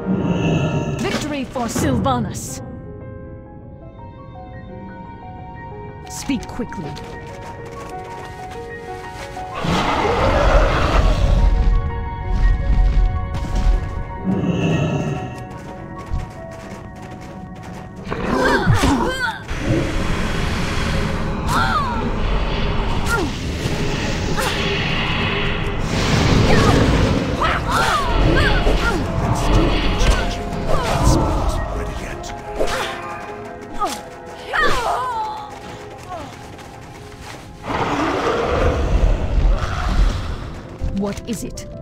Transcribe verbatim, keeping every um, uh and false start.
Victory for Sylvanas! Speak quickly. What is it?